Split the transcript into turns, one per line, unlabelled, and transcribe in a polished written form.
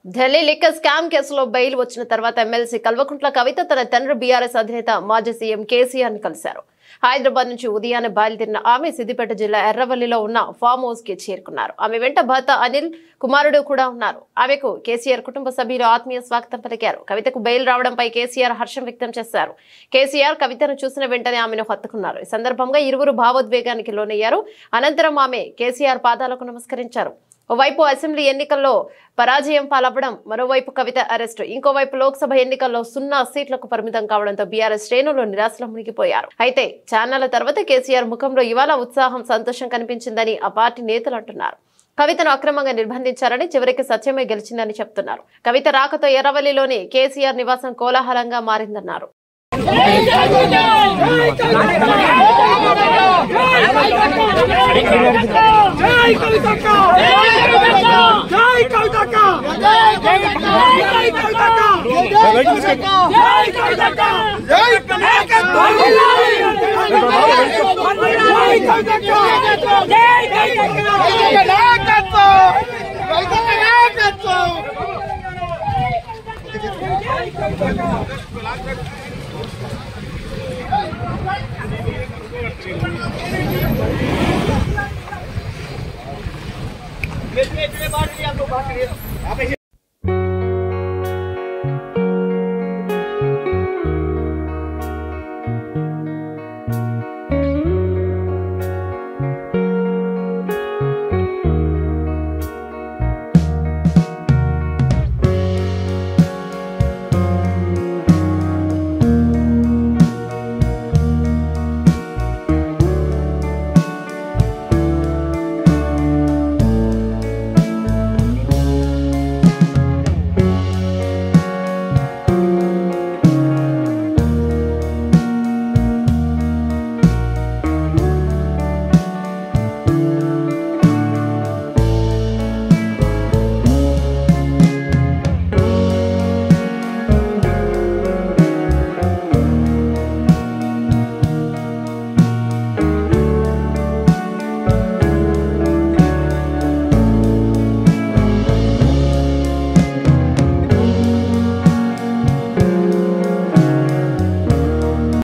Delhi liquor scam కేసులో bail వచ్చిన తర్వాత ఎమ్మెల్సీ కల్వకుంట్ల కవిత తన తండ్రి బీఆర్ఎస్ అధినేత మాజీ సీఎం కేసీఆర్ ని కలిశారు. హైదరాబాద్ నుంచి ఉదయాన్నే బయలుదేరిన ఆమె సిద్దిపేట జిల్లా ఎర్రవల్లిలో ఉన్న ఫామ్ హౌస్ కి చేరుకున్నారు. ఆమె వెంట భర్త అనిల్ కుమారుడు కూడా ఉన్నారు. ఆమెకు కేసీఆర్ కుటుంబ సభ్యులు ఆత్మీయ స్వాగతం పలికారు. కవితకు బెయిల్ రావడంపై కేసీఆర్ హర్షం వ్యక్తం చేశారు. కేసీఆర్ కవితను చూసిన వెంటనే ఆమెను హత్తుకున్నారు. ఈ సందర్భంగా ఇరువురు భావోద్వేగానికి లోనయ్యారు. అనంతరం ఆమె కేసీఆర్ పాదాలకు నమస్కరించారు. ఓవైపు అసెంబ్లీ ఎన్నికల్లో పరాజయం పాలవ్వడం, మరోవైపు కవిత అరెస్టు, ఇంకోవైపు లోక్సభ ఎన్నికల్లో 0 సీట్లకు పరిమితం కావడంతో బీఆర్ఎస్ శ్రేణులు నిరాశలో మునిగిపోయారు. అయితే చాన్నాళ్ల తర్వాత కేసీఆర్ ముఖంలో ఇవాళ ఉత్సాహం, సంతోషం కనిపించిందని ఆ పార్టీ నేతలు అంటున్నారు. కవితను అక్రమంగా నిర్బంధించారని, చివరికి సత్యమే గెలిచిందని చెప్తున్నారు. కవిత రాకతో ఎర్రవల్లిలోని కేసీఆర్ నివాసం కోలాహలంగా మారిందన్నారు.